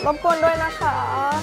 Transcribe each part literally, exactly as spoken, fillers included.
รบกวนด้วยนะคะ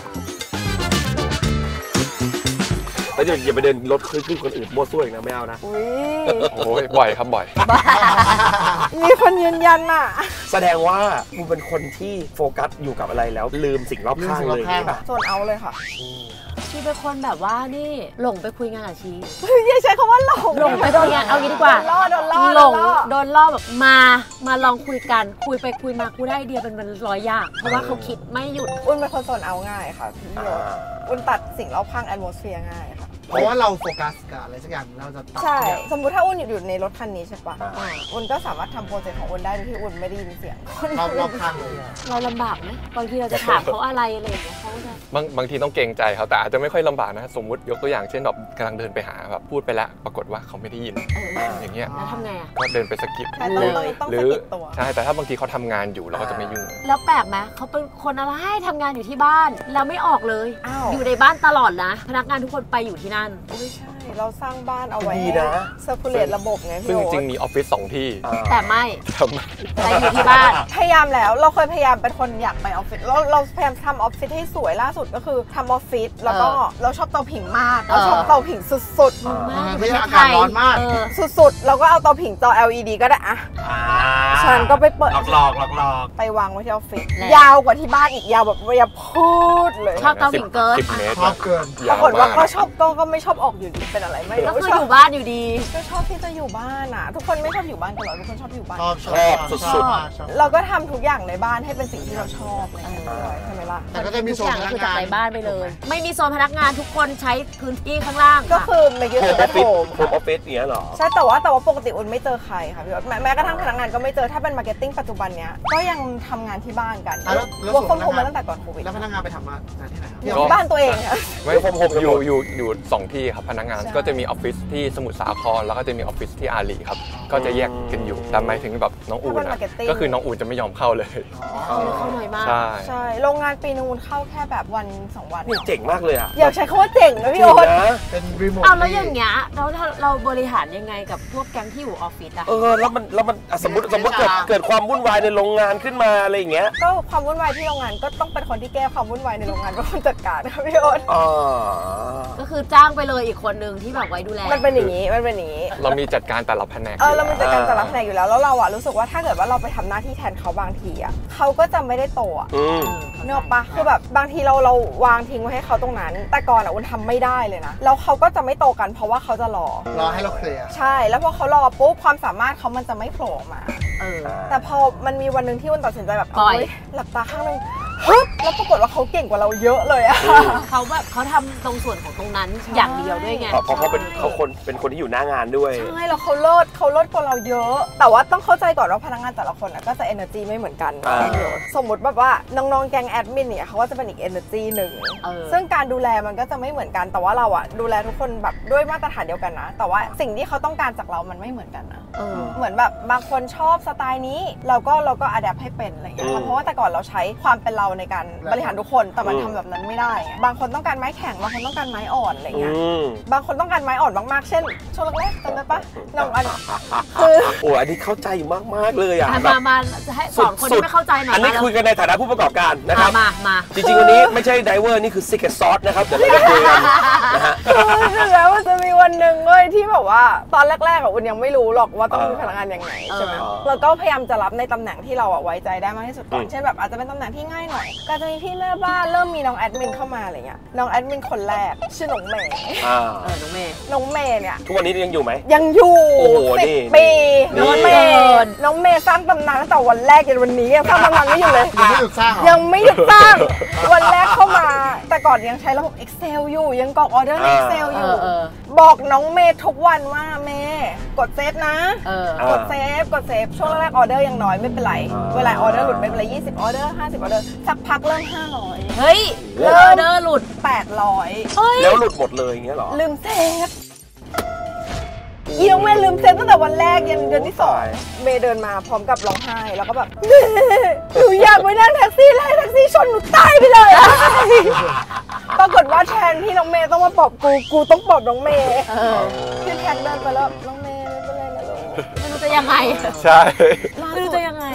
แล้วอย่าไปเดินรถขึ้นคนอื่นมั่วซั่วอีกนะไม่เอานะอุ้ยโอ้ยบ่อยครับบ่อยมีคนยืนยันอ่ะแสดงว่าคุณเป็นคนที่โฟกัสอยู่กับอะไรแล้วลืมสิ่งรอบข้างเลยโซนเอาเลยค่ะชีเป็นคนแบบว่านี่หลงไปคุยงานกับชีอย่าใช้คำว่าหลงหลงไปโดนงานเอางี้ดีกว่าล่อโดนล่อหลงโดนล่อแบบมามาลองคุยกันคุยไปคุยมาคุยได้ไอเดียเป็นมันร้อยอย่างเพราะว่าเขาคิดไม่หยุดอุ่นเป็นคนโซนเอาง่ายค่ะพี่โยอุ่นตัดสิ่งรอบข้างแอทมอสเฟียร์ง่ายค่ะเพราะว่าเราโฟกัสกับอะไรสักอย่างเราจะตัดใช่สมมุติถ้าอุ่นอยู่ในรถคันนี้ใช่ปะอุ่นก็สามารถทำโปรเจกต์ของอุ่นได้โดยที่อุ่นไม่ได้ยินเสียงรอบรอบข้างเลยเราลำบากไหมบางทีเราจะถามเขาอะไรอะไรอย่างเงี้ยเขาจะบางบางทีต้องเกรงใจเขาแต่อาจจะไม่ค่อยลำบากนะสมมติยกตัวอย่างเช่นแบบกำลังเดินไปหาแบบพูดไปแล้วปรากฏว่าเขาไม่ได้ยินอย่างเงี้ยแล้วทำไงอ่ะก็เดินไปสกิปเลยหรือใช่แต่ถ้าบางทีเขาทำงานอยู่เราก็จะไม่ยุ่งแล้วแปลกไหมเขาเป็นคนอะไรทำงานอยู่ที่บ้านแล้วไม่ออกเลยอยู่ในบ้านตลอดนะพนักงานทุกคนไปอยู่ที่นั่นไม่ใช่เราสร้างบ้านเอาไว้เซอร์คูลเลตระบบไงพี่ซึ่งจริงมีออฟฟิศสองที่แต่ไม่แต่อยู่ที่บ้านพยายามแล้วเราเคยพยายามเป็นคนอยากไปออฟฟิศเราเราพยายามทำออฟฟิศให้สวยล่าสุดก็คือทำออฟฟิศแล้วก็เราชอบเตาผิงมากเราชอบเตาผิงสุดๆไม่อากาศร้อนมากสุดๆเราก็เอาเตาผิงจอ แอล อี ดี ก็ได้อะฉันก็ไปเปิดหลอกหลอกหลอกไปวางไว้ที่ออฟฟิศยาวกว่าที่บ้านอีกยาวแบบยาวพูดเลยชอบเตาผิงเกินชอบเกินปรากฏว่าก็ชอบก็ก็ไม่ชอบออกอยู่ดีเป็นอะไรไม่ก็คืออยู่บ้านอยู่ดีก็ชอบที่จะอยู่บ้านอ่ะทุกคนไม่ชอบอยู่บ้านกันหรอทุกคนชอบอยู่บ้านชอบชอบสุดๆเราก็ทำทุกอย่างในบ้านให้เป็นสิ่งที่เราชอบอะไรอย่างเงี้ยใช่ไหมล่ะแต่ก็จะมีโซนพนักงานในบ้านไปเลยไม่มีโซนพนักงานทุกคนใช้พื้นที่ข้างล่างก็คือเมื่อกี้คือโฮมโฮมออฟฟิศเนี้ยหรอใช่แต่ว่าแต่ว่าปกติอุ่นไม่เจอใครค่ะพี่แม้กระทั่งพนักงานก็ไม่เจอถ้าเป็นมาร์เก็ตติ้งปัจจุบันเนี้ยก็ยังทำงานที่บ้านกันวอร์คฟอร์มโฮมมาตั้งแต่ก่อนโควิดแล้วพนักงานไปทำงานที่ไหนอยู่ที่บ้านตัวเองค่ะไม่ผมผมอยู่อยู่อยู่สองที่ครับพนักงานก็จะมีออฟฟิศที่สมุทรสาครแล้วก็จะมีออฟฟิศที่อารีครับก็จะแยกกันอยู่แต่หมายถึงแบบน้องอูนก็คือน้องอูนจะไม่ยอมเข้าเลยเข้าหน่อยมากใช่ใช่โรงงานปีนึงเข้าแค่แบบวันสองวันเจ๋งมากเลยอ่ะอยากใช้คำว่าเจ๋งนะพี่โอ๊ตเป็นรีโมทเอาแล้วอย่างเงี้ยเราเราบริหารยังไงกับพวกแก๊งที่อยู่ออฟฟิศอะเออแล้วมันแล้วมันสมมติสมมติเกิดเกิดความวุ่นวายในโรงงานขึ้นมาอะไรอย่างเงี้ยก็ความวุ่นวายที่โรงงานก็ต้องเป็นคนที่แก้ความวุ่นวายในโรงงานเป็นคนจัดการนะพี่โอ๊ตก็คือจ้างไปเลยอีกคนนึงที่แบบไว้ดูแลมันเป็นอย่างนี้มันเป็นอย่างนี้เรามีจัดการแต่ละแผนกเออเรามีจัดการแต่ละแผนกอยู่แล้วแล้วเราอะรู้สึกว่าถ้าเกิดว่าเราไปทำหน้าที่แทนเขาบางทีอะเขาก็จะไม่ได้โตอะเนอะปะคือแบบบางทีเราเราวางทิ้งไว้ให้เขาตรงนั้นแต่ก่อนอะอุ่นทำไม่ได้เลยนะแล้วเขาก็จะไม่โตกันเพราะว่าเขาจะรอรอให้เราเคลียร์ใช่แล้วพอเขารอปุ๊บความสามารถเขามันจะไม่โผล่มาแต่พอมันมีวันนึงที่อุ่นตัดสินใจแบบเฮ้ยหลับตาข้างนึงฮึบแล้วปรากฏว่าเขาเก่งกว่าเราเยอะเลยอะเขาแบบเขาทำตรงส่วนของตรงนั้นอย่างเดียวด้วยไงเพราะเขาเป็นเขาคนเป็นคนที่อยู่หน้างานด้วยใช่แล้วเขาเลิศเขาเลิศกว่าเราเยอะแต่ว่าต้องเข้าใจก่อนว่าพนักงานแต่ละคนก็จะ energy ไม่เหมือนกันสมมติแบบว่าน้องๆแก๊งแอดมินเนี่ยเขาก็จะเป็นอีก energy หนึ่งซึ่งการดูแลมันก็จะไม่เหมือนกันแต่ว่าเราอะดูแลทุกคนแบบด้วยมาตรฐานเดียวกันนะแต่ว่าสิ่งที่เขาต้องการจากเรามันไม่เหมือนกันนะเหมือนแบบบางคนชอบสไตล์นี้เราก็เราก็ adapt ให้เป็นอะไรอย่างเงี้ยเพราะว่าแต่ก่อนเราใช้ความเป็นเราในการบริหารทุกคนแต่มันทำแบบนั้นไม่ได้บางคนต้องการไม้แข็งบางคนต้องการไม้อ่อนอะไรเงี้ยบางคนต้องการไม้อ่อนมากๆเช่นช่วงแรกๆจำได้ปะน้องอันคือโอ้อันนี้เข้าใจมากๆเลยอ่ะมามาจะให้สอนคนที่ไม่เข้าใจหน่อยอันนี้คุยกันในฐานะผู้ประกอบการนะครับมามาจริงๆวันนี้ไม่ใช่ไดเวอร์นี่คือ Secret Sauce นะครับเดี๋ยวเราจะคุยกันนะฮะแล้วมันจะมีวันหนึ่งเลยที่แบบว่าตอนแรกๆอ่ะอุ่นยังไม่รู้หรอกว่าต้องมีพนักงานยังไงใช่ไหมเราก็พยายามจะรับในตำแหน่งที่เราไว้ใจได้มากที่สุดก่อนเช่นแบบอาจจะเป็นตำแหน่งที่ง่ายหน่อยก็จะมีพี่แม่บ้านเริ่มมีน้องแอดมินเข้ามาอะไรเงี้ยน้องแอดมินคนแรกชื่อน้องเมย์อ่าเออน้องเมย์น้องเมย์เนี่ยทุกวันนี้ยังอยู่ไหมยังอยู่สิบปีน้องเมย์น้องเมย์สร้างตำนานตั้งแต่วันแรกจนวันนี้ยังสร้างตำนานไม่อยู่เลยยังไม่หยุดสร้างยังไม่หยุดสร้างวันแรกเข้ามาแต่ก่อนยังใช้ระบบ Excel อยู่ยังกรอกออเดอร์ใน Excel อยู่บอกน้องเมย์ทุกวันว่าเมย์กดเซฟนะกดเซฟกดเซฟช่วงแรกออเดอร์ยังน้อยไม่เป็นไรเวลาออเดอร์หลุดไม่เป็นไรยี่สิบออเดอร์ห้าสิบออเดอร์สักพักเริ่มห้าร้อยเฮ้ยเริ่มเดอร์หลุดแปดร้อยแล้วหลุดหมดเลยอย่างเงี้ยหรอลืมเซฟอีน้องเมย์ลืมเซฟตั้งแต่วันแรกยันเดือนที่สองเมย์เดินมาพร้อมกับร้องไห้แล้วก็แบบหนูอยากไปนั่งแท็กซี่แล้วแท็กซี่ชนหนูตายไปเลยปรากฏว่าแทนที่น้องเมย์ต้องมาปลอบกูกูต้องปลอบน้องเมย์พี่แท็กเดินไปแล้วน้องเมย์ไม่เป็นไรนะลูกไม่รู้จะยังไงใช่ไม่รู้จะยังไงสุดน้อง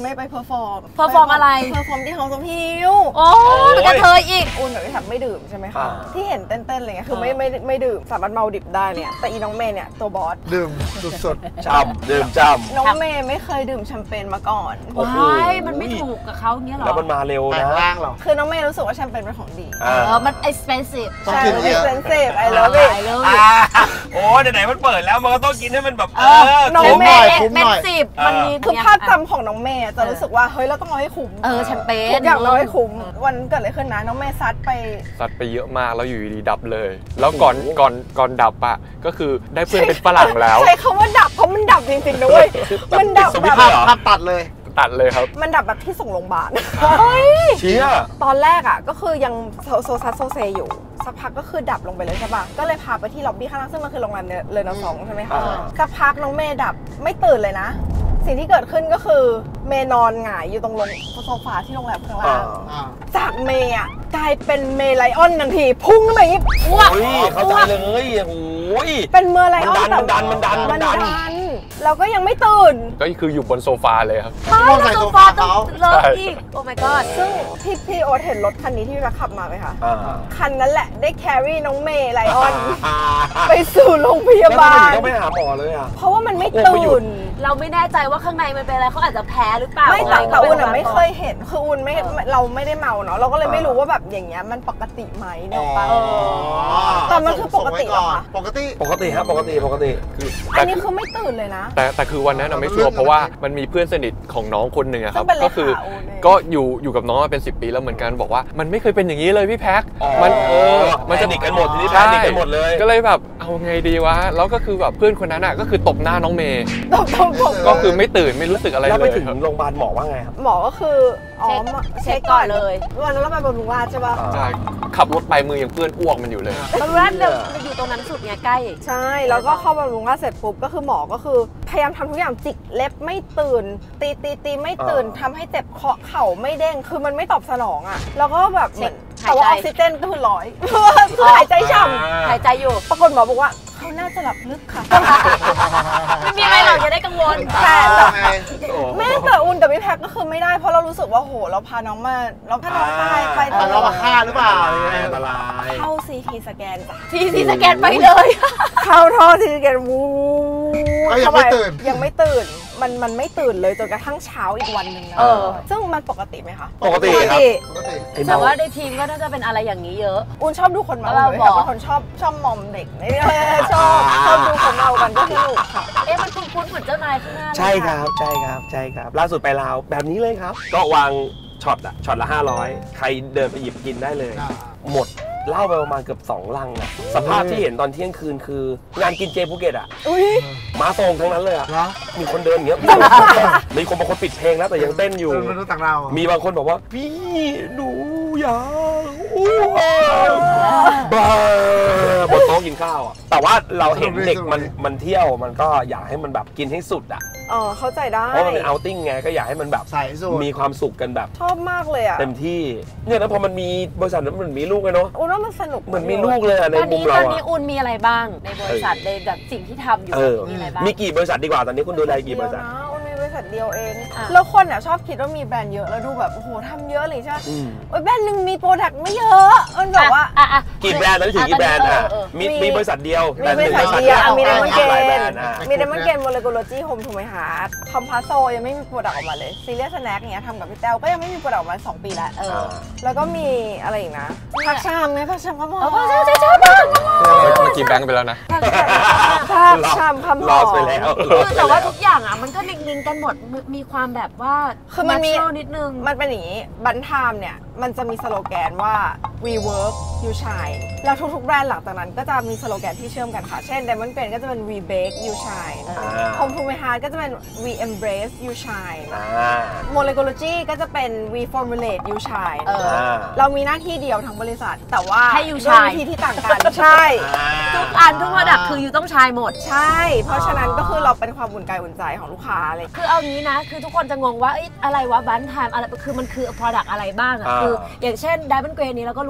เมย์ไปเพอร์ฟอร์มเพอร์ฟอร์มอะไรเพอร์ฟอร์มที่ของสมพิวโอ้เป็นกระเทยอีกอุ่นกับพี่แท็บไม่ดื่มใช่ไหมคะอ่าที่เห็นเต้นๆอะไรเงี้ยคือไม่ไม่ไม่ดื่มสามารถเมาดิบได้เนี่ยแต่อีน้องเมย์เนี่ยตัวบอสดื่มสุดจำดื่มจน้องเมย์ไม่เคยดื่มแชมเปญมาก่อนโอ้โหว้ายมันไม่ถูกกับเขาอย่างเงี้ยำหรอแล้วมันมาเร็วๆแปลนะงร่างเหรอคือน้องเมย์รู้สึกว่าแชมเปญเป็นของดีเออมัน expensive ต้องใช่กินมันเยอะ expensive I love it ไปเลยอ่าโอ้ไหนๆมันเปิดแล้วมันก็ต้องกินให้มันแบบเอเอออน้องคุ้มเมย์คุ้มหน่อย expensive มันมีคือภาพจำของน้องเมย์จะรู้สึกว่าเฮ้ยเราต้องเอาให้คุ้มเออแชมเปญทุกอย่างเราให้คุ้มวันเกิดอะไรขึ้นนะน้องเมย์ซัดไปซัดไปเยอะมากแล้วอยู่ดีๆดับเลย แล้วก่อนก่อนก่อนดับอะก็คือได้เพื่อนเป็นฝรั่งแล้วใช้คำว่าดับเพราะมันดับจริงๆนะเว้ยมันดับปิดสวิแบตช์บเลยเหรอภาพตัดเลยตัดเลยครับมันดับแบบที่ส่งโรงพยาบาลเชี่ยตอนแรกอ่ะก็คือยังโซโซซัสโซเซอยู่สักพักก็คือดับลงไปเลยใช่ปะก็เลยพาไปที่ล็อบบี้ข้างล่างซึ่งมันคือโรงแรมเลนอสองใช่ไหมคะอ่าสักพักน้องเมย์ดับไม่ตื่นเลยนะ สิ่งที่เกิดขึ้นก็คือเมย์นอนหงายอยู่ตรงโซฟาที่โรงแรมข้างล่างอ่าจากเมย์อ่ะกลายเป็นเมย์ไลออนทันทีพุ่งขึ้นมาอย่างนี้อ้วกโอ้ยเข้าใจเลยโอ้ยเป็นเมย์ไลออนมันดันมันดันมันดันมันมันดัดันนแล้วก็ยังไม่ตื่นก็คืออยู่บนโซฟาเลยครับไม่ต้องใส่แล้วโซโซฟาฟาต้องเขาเลิกอีก โอ้ my god ซึ่งพี่พี่โอ๊ตเห็นรถคันนี้ที่พี่รักขับมาไหมคะอ่าคันนั้นแหละได้แครี่น้องเมย์ไลออนอ่าไปสู่โรงพยาแล้วทำบาไมลถึงต้องไปหาหมอเลยอ่ะเพราะว่ามันไม่โอ้ไปหยุตื่ดนเราไม่แน่ใจว่าข้างในมันเป็นอะไรเขาอาจจะแพ้หรือเปล่าไม่แต่อะไรแต่อุ่นอะก็ไม่เคยเห็นคืออุ่นไม่เออเราไม่ได้เมาเนาะเราก็เลยไม่อ่ารู้ว่าแบบอย่างเงี้ยมันปกติไหมเนี่ยปะอ๋อแต่มันคือปกติเหรอคะปกติปกติครับปกติปกติคืออันนี้คือไม่ตื่นเลยนะแต่แต่คือวันนั้นเราไม่ชัวร์เพราะว่ามันมีเพื่อนสนิทของน้องคนหนึ่งอะครับซึ่งเป็นเลขาก็คือโอนเองก็อยู่อยู่กับน้องมาเป็นสิบปีแล้วเหมือนกันบอกว่ามันไม่เคยเป็นอย่างนี้เลยพี่แพ็คอ๋อมันเออมันแพจะนิคกันหมดทีนี้แพใช่นิคกันหมดเลยก็เลยแบบเอาไงดีวะแล้วก็คือแบบเพื่อนคนนั้นอะก็คือตบหน้าน้องเมย์ตบตบตบก็คือไม่ตื่นไม่รู้สึกอะไรแล้วเลไปยถึงครับโรงพยาบาลหมอว่าไงครับหมอก็คืออ๋อเช็คมาเช็คก่อนเลยวันนั้นเราไปบำรุงราษฎร์ใช่ปะอ่าใช่ขับรถไปมือยังเปื้อนอ้วกมันอยู่เลยบางร้านเราอยู่ตรงนั้นสุดไงใกล้ใช่แล้วก็เข้าบำรุงราษฎร์เสร็จปุ๊บก็คือหมอก็คือพยายามทำทุกอย่างจิกเล็บไม่ตื่น ตีตีตีไม่ตื่นทำให้เจ็บเคาะเข่าไม่เด้งคือมันไม่ตอบสนองอ่ะแล้วก็แบบเหมือนเช็คแต่ว่าอหาอยใจกซิเจนก็คือร้อยคือหายใจช่ำหายใจอยู่ปรากฏหมอบอกว่าเขาน่าจะหลับลึกค่ะไม่มีอะไรหรอกอย่าได้กังวลแต่แต่ไงแม่แต่อุ่นกับพี่แพ็คก็คือไม่ได้เพราะเรารู้สึกว่าโหเราพาน้องมาเราพาน้องไปไปอ่าเรามาฆ่าหรือเปล่าอันตรายเข้าซีทีสแกนจ้ะทีทีสแกนไปเลยเข้าท่อซีทีสแกนวูก็ยังไม่ตื่นยังไม่ตื่นมันมันไม่ตื่นเลยจนกระทั่งเช้าอีกวันหนึ่งนะเออซึ่งมันปกติไหมคะปกติครับปกติไอ้แต่เมาว่าในทีมก็น่าจะเป็นอะไรอย่างนี้เยอะอุ่นชอบดูคนเมาแล้วเราเลยบอค่ะกเป็นคนชอบชอบมอมเด็กเนี่ยชอบชอบดูคนเมากันก็สนุกค่ะเอ๊ะมันคุ้นๆเหมือนเจ้านายข้างหน้าเลยใช่ครับใช่ครับใช่ครับ ล่าสุดไปลาวแบบนี้เลยครับ ก็วางช็อตอะช็อตละห้าร้อยใครเดินไปหยิบกินได้เลยอ่าหมดเหล้าไปประมาณเกือบสองลังอะสภาพที่เห็นตอนเที่ยงคืนคืองานกินเจภูเก็ตอะอุ้ยม้าทรงทั้งนั้นเลยอะเหรอมีคนเดินอย่างเงี้ยมีคนบางคนปิดเพลงแล้วแต่ยังเต้นอยู่เป็นมนุษย์ต่างดาวเหรอมีบางคนบอกว่า พี่หนูอยากอ้วกบ้าบนโต๊ะกินข้าวอ่ะแต่ว่าเราเห็นเด็กมันมันเที่ยวมันก็อยากให้มันแบบกินให้สุดอ่ะอ๋อเข้าใจได้เพราะมันเป็นเอาติ้งไงก็อยากให้มันแบบใส่สูตรมีความสุขกันแบบชอบมากเลยอ่ะเต็มที่เนี่ยแล้วพอมันมีบริษัทนั้นมันมีลูกเลยเนาะอุ่นว่ามันสนุกเหมือนมีลูกเลยอะในตอนมุมนี้เราตอนนี้อะอุ่นมีอะไรบ้าง ในบริษัทในแบบสิ่งที่ทำอยู่เออมีอะไรบ้างมีกี่บริษัทดีกว่าตอนนี้คุณดูแลกี่บริษัทเดียวนะอุ่นมีบริษัทเดียวเองอ่ะแล้วคนอ่ะชอบคิดว่ามีแบรนด์เยอะแล้วดูแบบโอ้โหทำเยอะเลยใช่ไหมอืมโอ้ยแบรนด์หนึ่งมีโปรดักต์ไม่เยอะมันแบบว่าอ่ะอ่ะกี่แบรนด์ตอนนี้ถึงกี่แบรนด์อ่ะเออมีมีมีบริษัทเดียวมีบริษัทเดียวอ่ะมีเดมอนเกหลายแบรนนด์อ่ะมีเดมอนเกนโมเลกุลจีโฮมถูกไหมคะคอมพาโซยังไม่มีโปรดักต์ออกมาเลยซีเรียสสแน็คเงี้ยทำกับพี่แต้วก็ยังไม่มีโปรดักต์ออกมาสองปีแล้วเออแล้วก็มีอะไรอีกนะผักชามไงผักชามก็พอเออใช่ใช่ใช่มากเมื่อกี้แบงค์ไปแล้วนะผักชามคำหลออมสไปแล้วคือแต่ว่าทุกอย่างอ่ะมันก็ลิงก์กันหมดมีมีความแบบว่าคือมันมี natural นิดนึงมันเป็นอย่างนี้บันทามเนี่ยมันจะมีสโลแกนว่า we work you shine แล้วทุกๆแบรนด์หลังจากนั้นก็จะมีสโลแกนที่เชื่อมกันค่ะ เช่น Diamond Green ก็จะเป็น we bake you shine อ่า Home to my heart ก็จะเป็น we embrace you shine อ่า Molecology ก็จะเป็น we formulate you shine เอออ่าเรามีหน้าที่เดียวทั้งบริษัท แต่ว่าให้ you ด้วย shine วิธีที่ต่างกัน ใช่ทุกอันทุกโปรดักต์คืออยู่ต้องใช้หมดใช่ เพราะฉะนั้นก็คือเราเป็นความอุ่นกายอุ่นใจของลูกค้าเลยคือเอางี้นะ คือทุกคนจะงงว่าเอ้ยอะไรวะบันทามอะไรคือมันคือ product อะไรบ้างอ่ะอ่าคืออย่างเช่น Diamond Grey นี้เราก็รู้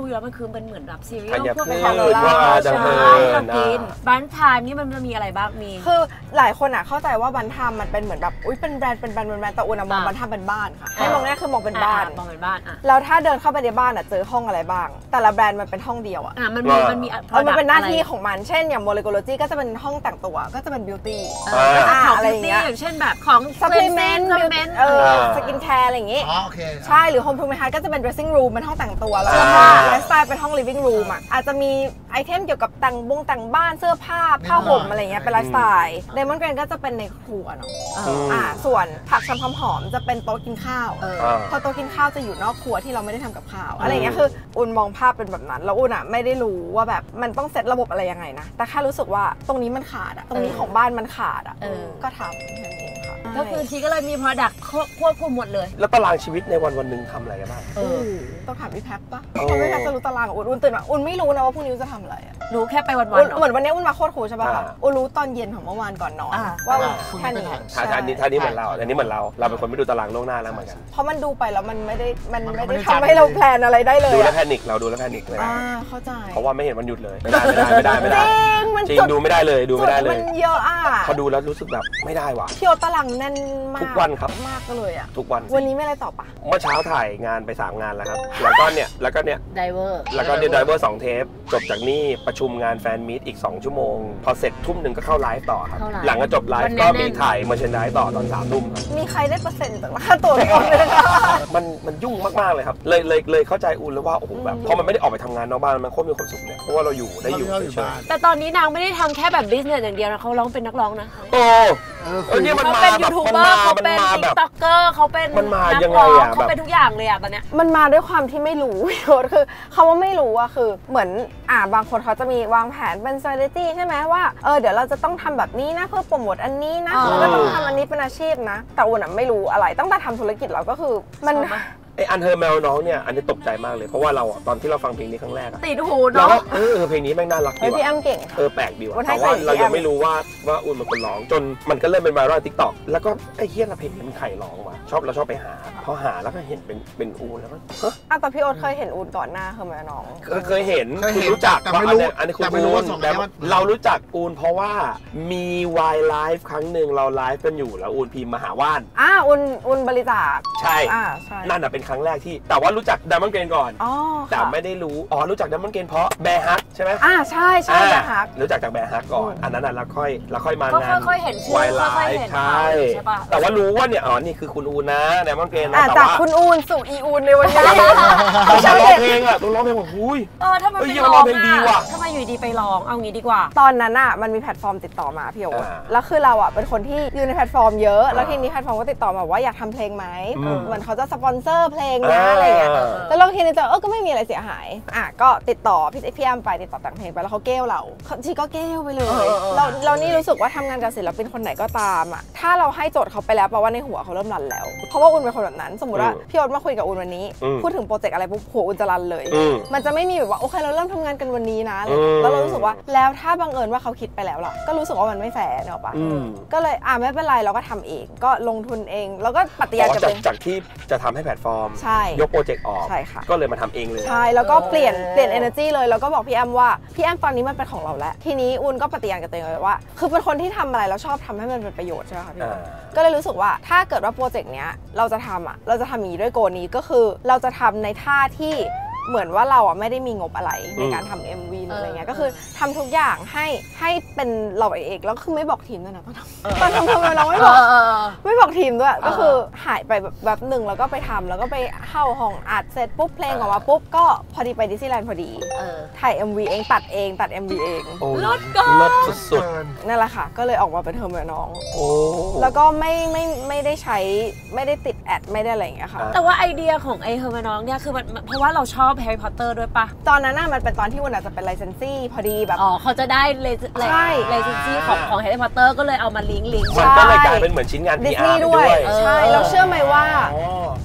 รู้อยู่แล้วมันคือมันเหมือนแบบซีเรียลธัญพวกพืชคาโนล่าว่าใช่ดำเนินที่เรากินบันทามนี่มันมีอะไรบ้างมีคือหลายคนอ่ะเข้าใจว่าบันทามมันเป็นเหมือนแบบอุ้ยเป็นแบรนด์เป็นแบรนด์เป็นแบรนด์แต่อุ่นมองบันทามเป็นบ้านค่ะให้มองเนี่ยคือมองเป็นบ้านมองเป็นบ้านอ่ะแล้วถ้าเดินเข้าไปในบ้านอ่ะเจอห้องอะไรบ้างแต่ละแบรนด์มันเป็นห้องเดียวอ่ะอ่ะมันมีมันมีมันเป็นหน้าที่ของมันเช่นอย่างโมเลกุลโลจีก็จะเป็นห้องแต่งตัวก็จะเป็นบิวตี้อะไรอย่างเงี้ยอย่างเช่นแบบของซัพพลีเมนต์เออสกินแคร์อะไรอย่างงี้ใช่หรือโฮมพูมิทัศน์ก็จะเป็น dressing room เป็นห้องแต่งตัวแล้วก็ไลฟ์สไตล์เป็นห้อง living room อ่ะอาจจะมีไอเทมเกี่ยวกับแต่งบงแต่งบ้านเสื้อผ้าผ้าห่มอะไรเงี้ยเป็นไลฟ์สไตล์ไดมอนด์แกรนก็จะเป็นในครัวเนาะอ่าส่วนผักชำความหอมจะเป็นโต๊ะกินข้าวพอโต๊ะกินข้าวจะอยู่นอกครัวที่เราไม่ได้ทำกับข้าวอะไรเงี้ยคืออุ่นมองภาพเป็นแบบนั้นแล้วอุ่นอ่ะไม่ได้รู้ว่าแบบมันต้องเซตระบบอะไรยังไงนะแต่แค่รู้สึกว่าตรงนี้มันขาดอ่ะตรงนี้ของบ้านมันขาดอ่ะก็ทำแค่นี้ค่ะก็คือชีก็เลยมี product ควบคุมหมดเลยแล้วตารางชีวิตในวันวันหนึ่งทำอะไรกันบ้างเออต้องถามพี่แพ็คปะเพราะพี่แพ็คจะรู้ตารางอุ่นอุ่นตื่นมาอุ่นไม่รู้นะว่าพรุ่งนี้จะทำอะไรอ่ะรู้แค่ไปวันๆเหมือนวันนี้อุ่นมาโคตรคูลใช่ป่ะอุ่นรู้ตอนเย็นของเมื่อวานก่อนนอนว่าแค่นี้ท่านี้ท่านี้เหมือนเราอันนี้เหมือนเราเราเป็นคนไม่ดูตารางล่วงหน้าแล้วเหมือนกันเพราะมันดูไปแล้วมันไม่ได้มันไม่ได้ทำให้เราแพลนอะไรได้เลยดูแล้วแพนิคเราดูแล้วแพนิคเลยอ่าเข้าใจเพราะว่าไม่เห็นมันหยุดเลยไม่ได้ไม่ได้ไม่ได้ไม่ได้จริงดูไม่ได้เลยดูไม่ได้เลยมันเยอะอ่ะพอดูแล้วรู้สึกแบบไม่ได้ว่ะพี่โอตารางแน่นมากทุกวันครับมากก็เลยอ่ะทุกวันวันนี้ไม่อะไรต่อปะเมื่อเช้าถ่ายงานไปสามงานแล้วครับแล้วก็เนี่ยแล้วก็เนี่ยไดเวอร์แล้วก็เนี่ยไดเวอร์สองเทปจบจากนี่ประชุมงานแฟนมีตอีกสองชั่วโมงพอเสร็จทุ่มหนึ่งก็เข้าไลฟ์ต่อครับหลังจากจบไลฟ์ก็มีถ่ายมาเชนไดต่อตอนสามทุ่มครับมีใครได้เปอร์เซ็นต์จากค่าตัวพี่โอเลยนะมันมันยุ่งมากๆเลยครับเลยเลยเลยเข้าใจอุ่นแล้วว่าโอ้โหแบบพอมันไม่ได้ออกไปทำงานนอกบ้านมันโคตรมีความสุขเนี่ยเพราะว่าเราอยู่ได้อยู่เฉยๆแต่ตอนนี้นางไม่ได้ทำแค่แบบบิสเนสอย่างเดียวนะเขาร้องเป็นนักร้องนะโอ้เนี่ยมันมาเป็นยูทูบเบอร์เขาเป็นติ๊กต็อกเกอร์เขาเป็นนักร้องเขาเป็นทุกอย่างเลยอะตอนเนี้ยมันมาด้วยความที่ไม่รู้พี่โอคือเขาว่าไม่รู้อะคือเหมือนอ่าบางคนเขาจะมีวางแผนเป็น strategy ใช่ไหมว่าเออเดี๋ยวเราจะต้องทำแบบนี้นะเพื่อโปรโมทอันนี้นะแล้วก็ต้องทำอันนี้เป็นอาชีพนะแต่อุ่นไม่รู้อะไรตั้งแต่ทำธุรกิจเราก็คือมันไออันเธอแมวน้องเนี่ยอันนี้ตกใจมากเลยเพราะว่าเราตอนที่เราฟังเพลงนี้ครั้งแรกติดหูเนาะเออเพลงนี้แม่งน่ารักดีว่ะพี่อ้ำเก่งเออแปลกดีว่ะแต่ว่าเรายังไม่รู้ว่าว่าอุ่นเป็นคนร้องจนมันก็เริ่มเป็นไวรัลทิกตอกแล้วก็ไอ้เฮี้ยละเพลงนี้มันใครร้องวะชอบเราชอบไปหาพอหาแล้วก็เห็นเป็นเป็นอูนแล้วก็ฮะแต่พี่โอ๊ตเคยเห็นอูนก่อนหน้าเคยไหมน้องเคยเห็นคือรู้จักแต่ไม่รู้อันนี้คุณไม่รู้แต่เรารู้จักอูนเพราะว่ามีวายไลฟ์ครั้งหนึ่งเราไลฟ์กันอยู่แล้วอูนพิมพ์มหาว่านอ่าอูนอูนบริจาคใช่นั่นน่ะเป็นครั้งแรกที่แต่ว่ารู้จักดัมเบิลเกนก่อนแต่ไม่ได้รู้อ๋อรู้จักดัมเบิลเกนเพราะแบร์ฮักใช่ไหมอ่าใช่ใช่แบร์ฮักรู้จักจากแบร์ฮักก่อนอันนั้นแล้วค่อยแล้วค่อยมางานค่อยๆเห็นชื่อค่อยๆเห็นใช่แต่ว่ารู้ว่าเนี่ยอ๋อนี่คือคุณอูนนะดัมเบิลเกนนะแต่ว่าคุณอูนสู่อีอูนในวันนี้ต้องร้องเพลงอ่ะต้องร้องเพลงแบบหุ้ยเออถ้ามันไม่ร้องเพลงดีว่ะถ้ามาอยู่ดีไปร้องเอางี้ดีกว่าตอนนั้นอ่ะมันมีแพลตฟอร์มติดต่อมาพี่โอ๊ตแล้วคือเราอ่ะเป็นคนที่อยู่ในแพลตฟอร์มเยอะแล้วทีนี้แพลตฟอร์มก็ติดต่อมาว่าอยากทำเพลงไหมเหมือนเขาจะสปอนเซอร์เพลงนะอะไรอย่างเงี้ยแล้วเราทีนี้จะเออก็ไม่มีอะไรเสียหายอ่ะก็ติดต่อพี่พี่อ้ำไปติดต่อแต่งเพลงไปแล้วเขาเกล้เราชีก็เกล้ไปเลยเราเรานี่รู้สึกว่าทำงานกับศิลปินคนไหนก็ตามอ่ะถ้าเราให้โจทย์เขาไปแล้วแปลว่าในหัวเขาเริ่มรันแล้วเพราะว่าอุ่นเป็นคนแบบนั้นสมมติว่าพี่โอ๊ตมาคุยกับอุ่นวันนี้พูดถึงโปรเจกต์อะไรปุ๊บหัวอุ่นจะรันเลยมันจะไม่มีแบบว่าโอเคเราเริ่มทำงานกันวันนี้นะแล้วเรารู้สึกว่าแล้วถ้าบังเอิญว่าเขาคิดไปแล้วล่ะก็รู้สึกว่ามันไม่แฟร์เนอะปะก็เลยอ่ะไม่เป็นไรเราก็ทำเองก็ลงทุนเองแล้วก็ปฏิญาณกับจากที่จะทำให้แพลตฟอร์มยกโปรเจกต์ออกก็เลยมาทำเองเลยใช่แล้วก็เปลี่ยนเปลี่ยน energy เลยแล้วก็บอกพี่แอมว่าพี่แอมตอนนี้มันเป็นของเราแล้วทีนี้อุ่นก็ปฏิญาณกับตัวเองเลยว่าคือเป็นคนที่ทำอะไรแล้วชอบทำให้มันเป็นประโยชน์ใช่ไหมคะพี่ก็เลยรู้สึกว่าถ้าเกิดว่าโปรเจกต์เนี้ยเราจะทำอ่ะเราจะทำอย่างนี้ด้วยโกนี้ก็คือเราจะทำในท่าที่เหมือนว่าเราอ่ะไม่ได้มีงบอะไรในการทำ เอ็ม วี หรืออะไรเงี้ยก็คือทำทุกอย่างให้ให้เป็นเราเองแล้วคือไม่บอกทีมด้วยนะตอนทำตอนทำทำไมเราไม่บอกไม่บอกทีมด้วยก็คือหายไปแบบแบบหนึ่งแล้วก็ไปทำแล้วก็ไปเข้าห้องอัดเสร็จปุ๊บเพลงออกมาปุ๊บก็พอดีไปดิสนีย์แลนด์พอดีถ่าย เอ็ม วี เองตัดเองตัด เอ็ม วี เองลดก็ลดสุดๆนั่นแหละค่ะก็เลยออกมาเป็นเทอมแบบน้องแล้วก็ไม่ไม่ไม่ได้ใช้ไม่ได้ติดแอดไม่ได้อะไรอย่างเงี้ยค่ะแต่ว่าไอเดียของไอเทอมแบบน้องเนี่ยคือเพราะว่าเราชอบแฮร์รี่พอตเตอร์ด้วยปะตอนนั้นน่ะมันเป็นตอนที่วันอาจจะเป็นไลเซนซี่พอดีแบบอ๋อเขาจะได้เลยใช่ไลเซนซี่ของของแฮร์รี่พอตเตอร์ก็เลยเอามาลิงก์ลิงก์มันก็เลยกลายเป็นเหมือนชิ้นงาน พี อาร์ ด้วยใช่เราเชื่อไหมว่า